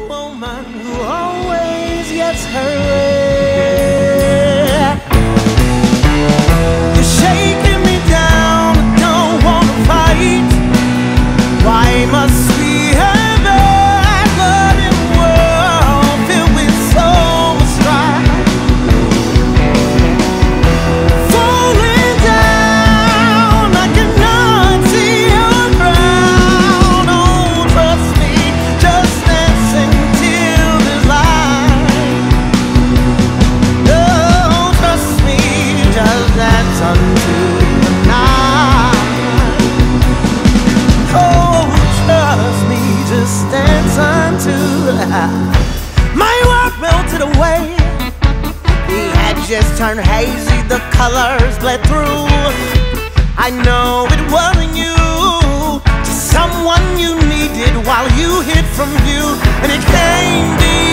woman who always gets her way. You're shaking me down, I don't wanna fight. Why must we have a bloody world filled with so much strife? Falling down, I cannot see your crown. Oh, trust me, just dancing till there's light. Oh, trust me, just dance until the night. Oh, trust me, just dance until the night. My world melted away. The edges turned hazy, the colors bled through. I know it wasn't you, just someone you needed while you hid from view. And it came deep